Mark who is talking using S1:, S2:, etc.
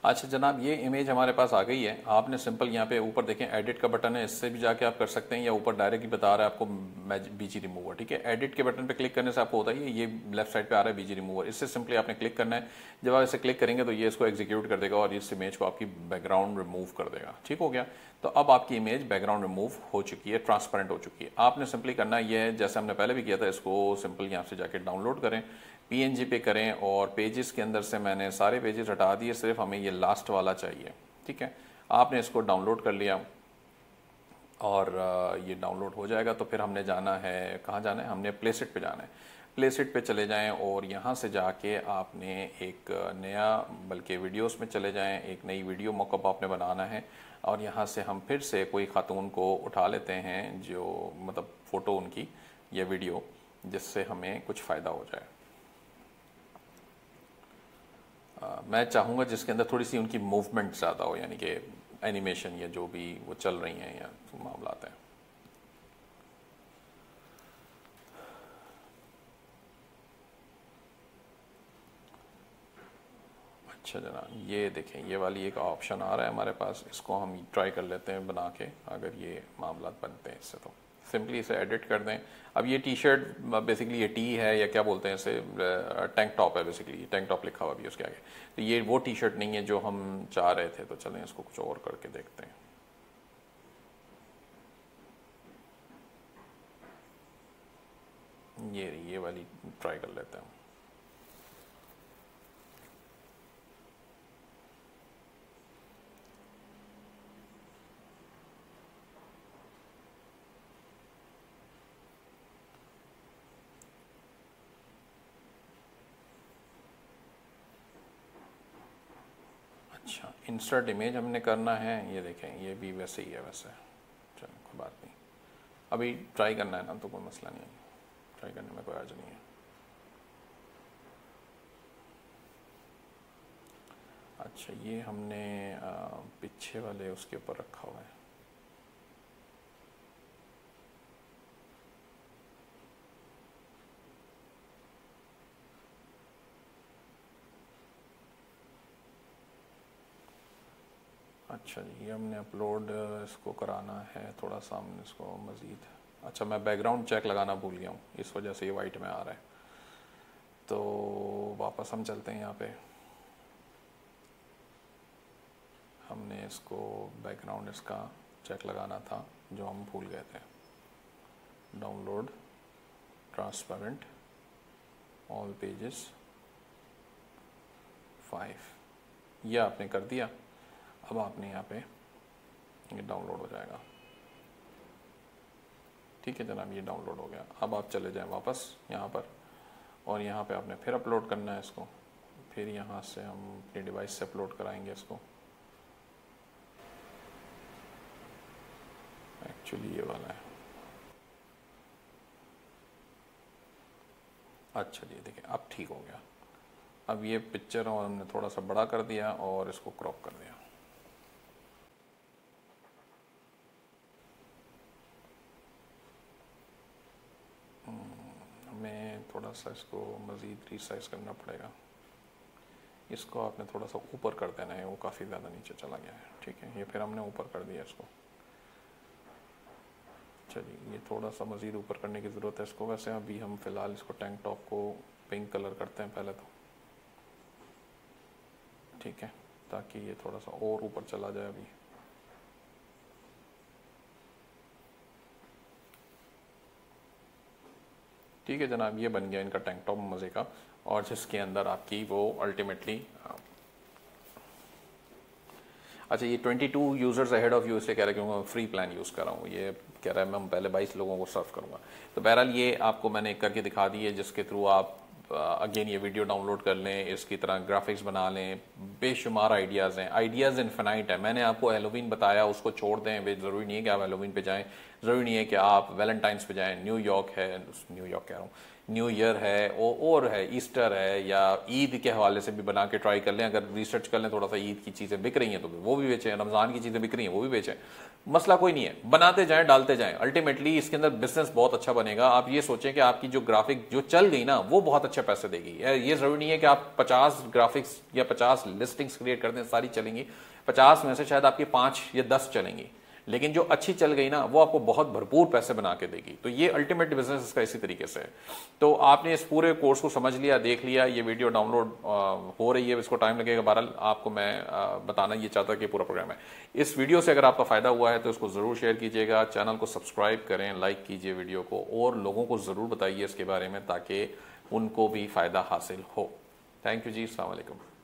S1: अच्छा जनाब, ये इमेज हमारे पास आ गई है। आपने सिंपल यहाँ पे ऊपर देखें एडिट का बटन है, इससे भी जाके आप कर सकते हैं, या ऊपर डायरेक्ट ही बता रहा है आपको बीजी रिमूवर। ठीक है, एडिट के बटन पे क्लिक करने से आपको होता है ये लेफ्ट साइड पे आ रहा है बीजी रिमूवर। इससे सिंपली आपने क्लिक करना है। जब आप इसे क्लिक करेंगे तो ये इसको एग्जीक्यूट कर देगा और इस इमेज को आपकी बैकग्राउंड रिमूव कर देगा। ठीक हो गया। तो अब आपकी इमेज बैकग्राउंड रिमूव हो चुकी है, ट्रांसपेरेंट हो चुकी है। आपने सिंपली करना ये है, जैसे हमने पहले भी किया था, इसको सिंपल यहाँ से जाके डाउनलोड करें, पीएनजी पे करें, और पेजेस के अंदर से मैंने सारे पेजेस हटा दिए, सिर्फ हमें ये लास्ट वाला चाहिए। ठीक है, आपने इसको डाउनलोड कर लिया और ये डाउनलोड हो जाएगा। तो फिर हमने जाना है, कहाँ जाना है, हमने प्लेसेट पे जाना है। प्लेसेट पे चले जाएं और यहाँ से जाके आपने एक नया, बल्कि वीडियोस में चले जाएं, एक नई वीडियो मॉकअप आपने बनाना है। और यहाँ से हम फिर से कोई खातून को उठा लेते हैं, जो मतलब फ़ोटो उनकी या वीडियो, जिससे हमें कुछ फ़ायदा हो जाए। मैं चाहूँगा जिसके अंदर थोड़ी सी उनकी मूवमेंट ज़्यादा हो, यानी कि एनिमेशन या जो भी वो चल रही हैं या मामला हैं। अच्छा जनाब, ये देखें, ये वाली एक ऑप्शन आ रहा है हमारे पास, इसको हम ट्राई कर लेते हैं बना के, अगर ये मामला बनते हैं इससे। तो सिंपली इसे एडिट कर दें। अब ये टी शर्ट बेसिकली ये टी है या क्या बोलते हैं इसे, टैंक टॉप है बेसिकली, टैंक टॉप लिखा हुआ भी उसके आगे। तो ये वो टी शर्ट नहीं है जो हम चाह रहे थे। तो चलें इसको कुछ और करके देखते हैं। ये वाली ट्राई कर लेते हैं। अच्छा, इंसर्ट इमेज हमने करना है, ये देखें ये भी वैसे ही है वैसे। चलो कोई बात नहीं, अभी ट्राई करना है ना, तो कोई मसला नहीं है, ट्राई करने में कोई हर्ज नहीं है। अच्छा, ये हमने पीछे वाले उसके ऊपर रखा हुआ है। अच्छा जी, ये हमने अपलोड इसको कराना है थोड़ा सा, हमने इसको मज़ीद। अच्छा, मैं बैकग्राउंड चेक लगाना भूल गया हूँ, इस वजह से ये वाइट में आ रहा है। तो वापस हम चलते हैं यहाँ पे, हमने इसको बैकग्राउंड इसका चेक लगाना था जो हम भूल गए थे। डाउनलोड, ट्रांसपेरेंट, ऑल पेजेस 5, यह आपने कर दिया। अब आपने यहाँ पे ये डाउनलोड हो जाएगा। ठीक है जनाब, ये डाउनलोड हो गया। अब आप चले जाएं वापस यहाँ पर, और यहाँ पे आपने फिर अपलोड करना है इसको। फिर यहाँ से हम अपनी डिवाइस से अपलोड कराएंगे इसको। एक्चुअली ये वाला है। अच्छा जी, देखिए अब ठीक हो गया। अब ये पिक्चर और हमने थोड़ा सा बड़ा कर दिया और इसको क्रॉप कर दिया। हमें थोड़ा सा इसको मज़ीद रीसाइज करना पड़ेगा। इसको आपने थोड़ा सा ऊपर कर देना है, वो काफ़ी ज़्यादा नीचे चला गया है। ठीक है, ये फिर हमने ऊपर कर दिया इसको। चलिए, ये थोड़ा सा मज़ीद ऊपर करने की ज़रूरत है इसको। वैसे अभी हम फ़िलहाल इसको टैंक टॉप को पिंक कलर करते हैं पहले तो। ठीक है, ताकि ये थोड़ा सा और ऊपर चला जाए अभी। ठीक है जनाब, ये बन गया इनका टैंक टॉप मज़े का, और जिसके अंदर आपकी वो अल्टीमेटली। अच्छा, ये 22 यूज़र्स अहेड ऑफ यू इसलिए कह रहा है क्योंकि मैं फ्री प्लान यूज़ कर रहा हूँ। ये कह रहा है मैं पहले 22 लोगों को सर्व करूँगा। तो बहरहाल ये आपको मैंने करके दिखा दी है, जिसके थ्रू आप अगेन ये वीडियो डाउनलोड कर लें, इसकी तरह ग्राफिक्स बना लें। बेशुमार आइडियाज़ हैं, आइडियाज़ इन्फिनाइट है। मैंने आपको हेलोवीन बताया, उसको छोड़ दें, वे ज़रूरी नहीं है कि आप हेलोवीन पे जाएँ, ज़रूरी नहीं है कि आप वैलेंटाइंस पे जाएँ। न्यूयॉर्क है, न्यूयॉर्क कह रहा हूँ, न्यू ईयर है और है, ईस्टर है, या ईद के हवाले से भी बना के ट्राई कर लें। अगर रिसर्च कर लें थोड़ा सा, ईद की चीज़ें बिक रही हैं तो वो भी बेचें, रमज़ान की चीज़ें बिक रही हैं वो भी बेचें, मसला कोई नहीं है। बनाते जाएं, डालते जाएं, अल्टीमेटली इसके अंदर बिजनेस बहुत अच्छा बनेगा। आप ये सोचें कि आपकी जो ग्राफिक जो चल गई ना वो बहुत अच्छे पैसे देगी। ये जरूरी नहीं है कि आप 50 ग्राफिक्स या 50 लिस्टिंग्स क्रिएट कर दें सारी चलेंगी, 50 में से शायद आपकी 5 या 10 चलेंगी, लेकिन जो अच्छी चल गई ना वो आपको बहुत भरपूर पैसे बना के देगी। तो ये अल्टीमेट बिजनेस इसका इसी तरीके से है। तो आपने इस पूरे कोर्स को समझ लिया, देख लिया, ये वीडियो डाउनलोड हो रही है, इसको टाइम लगेगा। बहरहाल आपको मैं बताना ये चाहता कि पूरा प्रोग्राम है। इस वीडियो से अगर आपका फायदा हुआ है तो इसको जरूर शेयर कीजिएगा, चैनल को सब्सक्राइब करें, लाइक कीजिए वीडियो को, और लोगों को जरूर बताइए इसके बारे में ताकि उनको भी फायदा हासिल हो। थैंक यू जी, अस्सलाम वालेकुम।